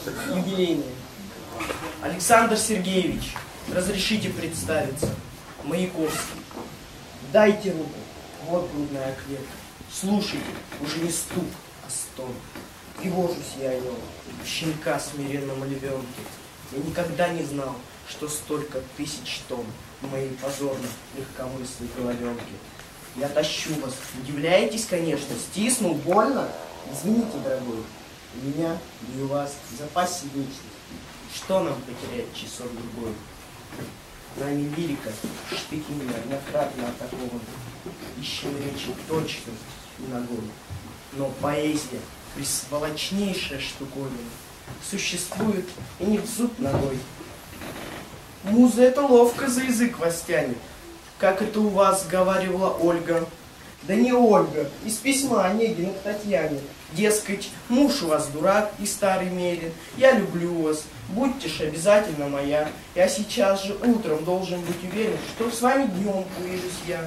юбилейные. Александр Сергеевич, разрешите представиться. Маяковский. Дайте руку. Вот грудная клетка. Слушайте, уже не стук, а стон. Тревожусь я о нем, щенка смиренном львенке. Я никогда не знал, что столько тысяч тонн в моей позорно легкомыслой головенке. Я тащу вас. Удивляетесь, конечно, стиснул, больно? Извините, дорогой, у меня и у вас в запасе вечность. Что нам потерять часок-другой? Нами лирика, штыки неоднократно атакованы. Ищем речи точность и ногой. Но поэзия, присволочнейшая штуковина, существует и не в зуб ногой. Муза это ловко за язык вас тянет, как это у вас говаривала Ольга. Да не Ольга, из письма Онегина к Татьяне. Дескать, муж у вас дурак и старый мерин, я люблю вас, будьте ж обязательно моя. Я сейчас же утром должен быть уверен, что с вами днем увижусь я.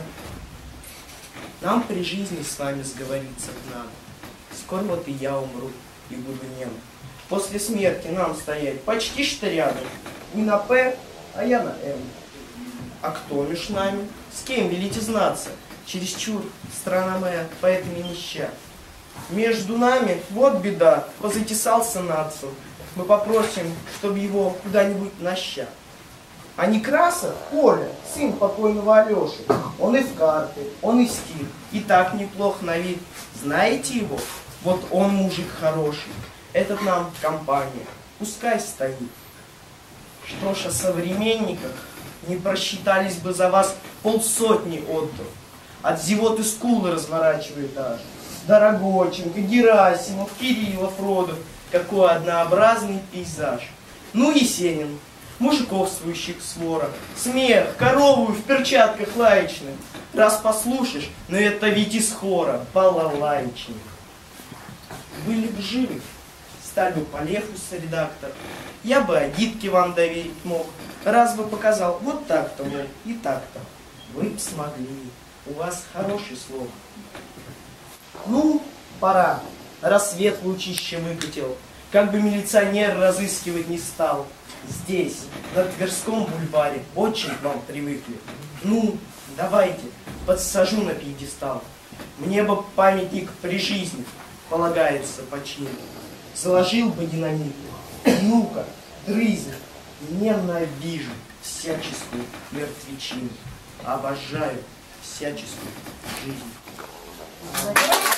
Нам при жизни с вами сговориться надо. Скоро вот и я умру и буду нем. После смерти нам стоять почти что рядом. Не на П, а я на М. А кто меж нами? С кем велите знаться? Чересчур страна моя поэтами нища. Между нами вот беда, позатесался нацию. Мы попросим, чтобы его куда-нибудь наща. А Некрасов, Коля, сын покойного Алеши, он и в карты, он и в стиль, и так неплох на вид. Знаете его? Вот он мужик хороший, этот нам компания, пускай стоит. Что ж, о современниках не просчитались бы за вас полсотни отдов. От зевоты скулы разворачивает аж. Дорогойченко, Герасимов, Кириллов, Родов. Какой однообразный пейзаж. Ну, Есенин, мужиковствующих свора. Смех, корову в перчатках лаечных. Раз послушаешь, но это ведь из хора, балалайчник. Были бы живы, стал бы Полехус редактор. Я бы Агитке вам доверить мог. Раз бы показал, вот так-то, мол, и так-то. Вы б смогли. У вас хороший слог. Ну, пора. Рассвет лучище выкатил. Как бы милиционер разыскивать не стал. Здесь, на Тверском бульваре, очень к вам привыкли. Ну, давайте, подсажу на пьедестал. Мне бы памятник при жизни полагается починить. Заложил бы динамит. Ну-ка, дрызни. Ненавижу всяческую мертвечину. Обожаю всяческую жизнь.